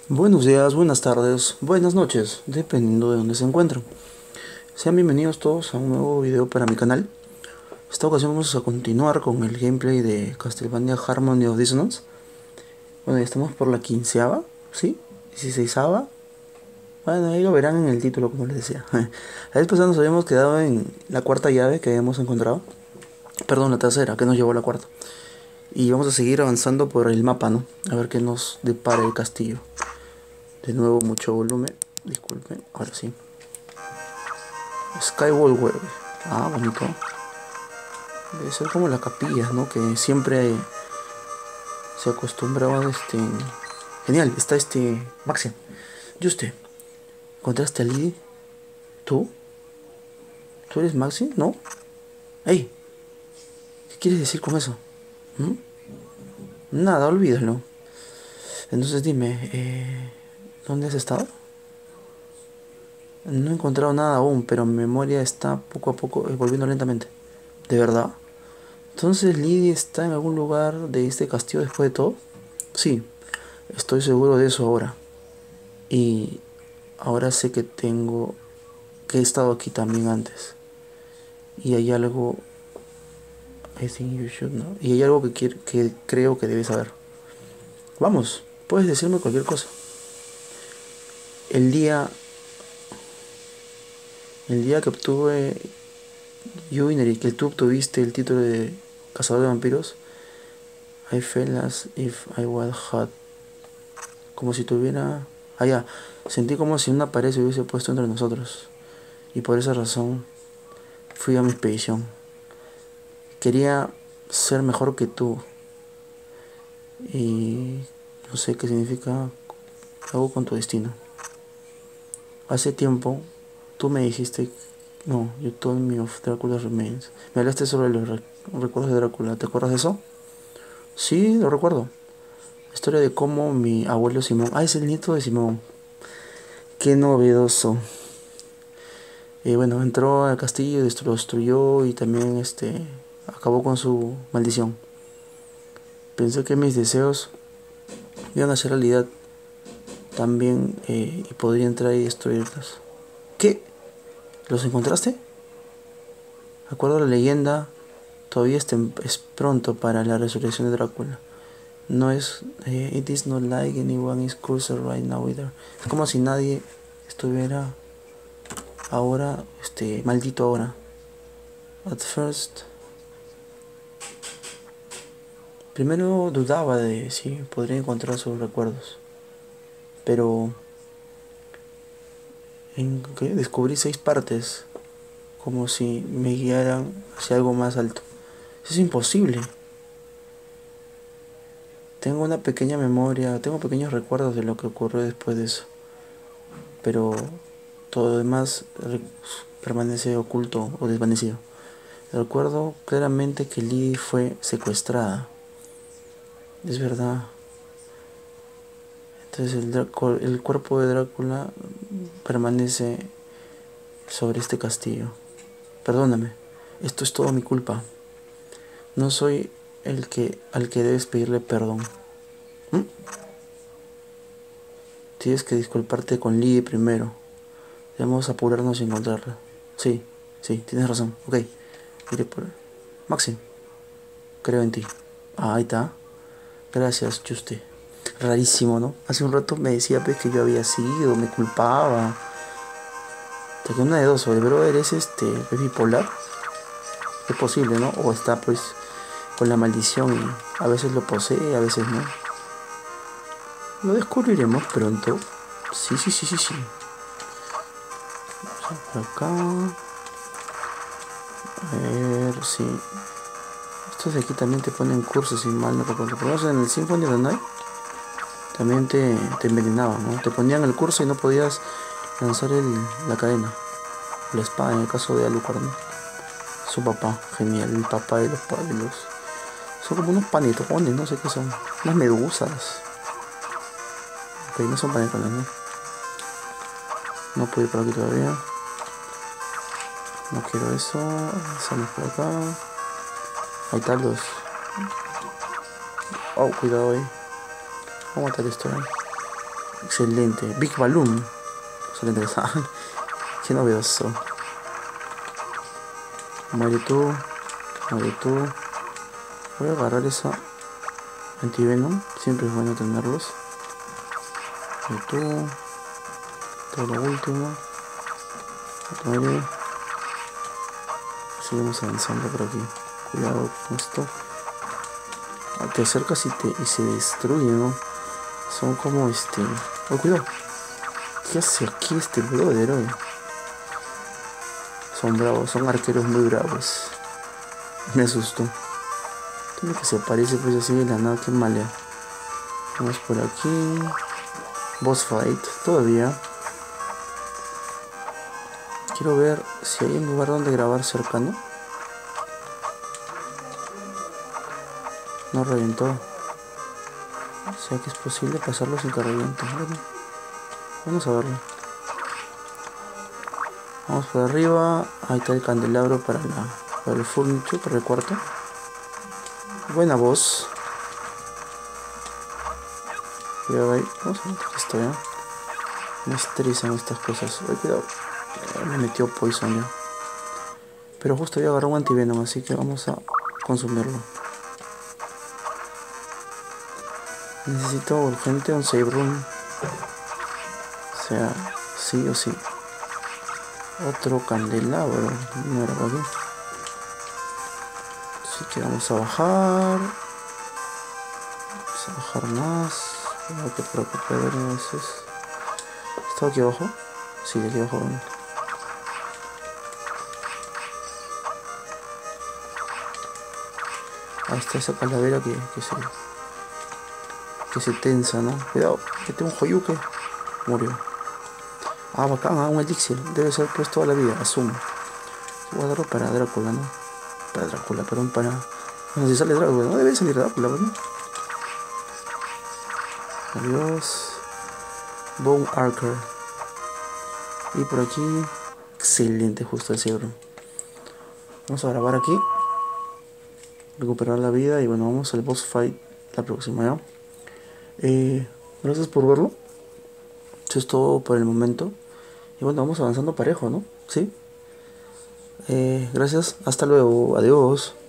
Buenos días, buenas tardes, buenas noches, dependiendo de dónde se encuentren. Sean bienvenidos todos a un nuevo video para mi canal. Esta ocasión vamos a continuar con el gameplay de Castlevania Harmony of Dissonance. Bueno, ya estamos por la 15ª, ¿sí? 16ª. Bueno, ahí lo verán en el título, como les decía. La vez pasada nos habíamos quedado en la cuarta llave que habíamos encontrado. Perdón, la tercera, que nos llevó a la cuarta. Y vamos a seguir avanzando por el mapa, ¿no? A ver qué nos depara el castillo. De nuevo mucho volumen, disculpen, ahora sí. Skywalker, bonito. Debe ser como las capillas, ¿no? Que siempre se acostumbraba Genial, está Maxi. Juste, ¿encontraste a Lily? ¿Tú? ¿Tú eres Maxi? ¿No? ¡Ey! ¿Qué quieres decir con eso? ¿Mm? Nada, olvídalo. Entonces dime, ¿dónde has estado? No he encontrado nada aún, pero mi memoria está poco a poco volviendo lentamente. ¿De verdad? Entonces Lily está en algún lugar de este castillo después de todo. Sí, estoy seguro de eso ahora. Y ahora sé que he estado aquí también antes. Y hay algo, I think you should know. Y hay algo que creo que debes saber. Vamos, puedes decirme cualquier cosa. El día, el día que obtuve que tú obtuviste el título de cazador de vampiros, I felt as if I was hot. Como si tuviera... ya. Sentí como si una pared se hubiese puesto entre nosotros. Y por esa razón fui a mi expedición. Quería ser mejor que tú. Y no sé qué significa algo con tu destino. Hace tiempo tú me dijiste... No, you told me of Dracula's remains. Me hablaste sobre los recuerdos de Drácula. ¿Te acuerdas de eso? Sí, lo recuerdo. La historia de cómo mi abuelo Simón... es el nieto de Simón. Qué novedoso. Bueno, entró al castillo, lo destruyó y también acabó con su maldición. Pensé que mis deseos iban a ser realidad también y podría entrar y destruirlos. ¿Qué? ¿Los encontraste? Acuerdo la leyenda, todavía es pronto para la resurrección de Drácula. No es... it is not like anyone is cursed right now either. Es como si nadie estuviera ahora, maldito ahora. At first... Primero dudaba de si podría encontrar sus recuerdos. Pero... descubrí 6 partes. Como si me guiaran hacia algo más alto. Eso es imposible. Tengo una pequeña memoria, tengo pequeños recuerdos de lo que ocurrió después de eso. Pero todo lo demás permanece oculto o desvanecido. Recuerdo claramente que Lee fue secuestrada. Es verdad. Entonces el cuerpo de Drácula permanece sobre este castillo. Perdóname, esto es todo mi culpa. No soy al que debes pedirle perdón. ¿Mm? Tienes que disculparte con Lee primero. Debemos apurarnos y encontrarla. Sí, tienes razón. Ok, iré por... Maxim, creo en ti. Ahí está. Gracias, Juste. Rarísimo, ¿no? Hace un rato me decía pues que yo había sido, me culpaba. Hasta que una de dos, o el brother es ¿es bipolar? Es posible, ¿no? O está pues con la maldición y a veces lo posee, a veces no. Lo descubriremos pronto. Sí. Por acá. A ver, sí. Estos de aquí también te ponen cursos, si mal no recuerdo. Por lo menos en el Symphony of the Night también te envenenaban, ¿no? Te ponían el curso y no podías lanzar la cadena. La espada en el caso de Alucard, ¿no? Su papá, genial, el papá de los pábilos. Son como unos panetones, no sé qué son. Unas medusas. Ok, no son panetones, ¿no? No puedo ir por aquí todavía. No quiero eso. Avanzamos por acá. Ahí están los... Oh, cuidado ahí. Vamos a matar esto, Excelente. Big Balloon. Excelente. Qué novedoso. Mario tú. Voy a agarrar esa antivenom. Siempre es bueno tenerlos. Mario tú. Todo lo último. Vale. Seguimos avanzando por aquí. Cuidado con esto. Te acercas y se destruye, ¿no? Son como Oh, cuidado. ¿Qué hace aquí este brother hoy? Son bravos, son arqueros muy bravos. Me asustó. Tiene que se aparece pues así de la nada, que malea. Vamos por aquí. Boss fight, todavía. Quiero ver si hay un lugar donde grabar cercano. No reventó. O sea que es posible pasarlo sin que reviente. Bueno, vamos a verlo. Vamos por arriba. Ahí está el candelabro para el furniture, para el cuarto. Buena voz. Cuidado ahí. Vamos a ver esto ya. Me estresan estas cosas. Ay, cuidado. Me metió poison ya. Pero justo había agarrado un antivenom, así que vamos a consumirlo. Necesito urgente un save room. O sea, sí o sí. Otro candelabro. No era por aquí. Así que vamos a bajar. Vamos a bajar más. No te preocupes, a ver veces. ¿Está aquí abajo? Sí, de aquí abajo. Bueno. Ahí está esa calavera que se tensa, ¿no? Cuidado, que tengo un joyuque. Murió. Ah, bacán, un elixir. Debe ser pues toda la vida, asumo. Voy a darlo para Drácula, ¿no? Para Drácula, perdón, para... Bueno, si sale Drácula, no debe salir Drácula, ¿no? Adiós. Bone Archer. Y por aquí... Excelente, justo el cebro. Vamos a grabar aquí. Recuperar la vida y bueno, vamos al boss fight la próxima, ¿ya? Gracias por verlo. Eso es todo por el momento. Y bueno, vamos avanzando parejo, ¿no? ¿Sí? Gracias. Hasta luego. Adiós.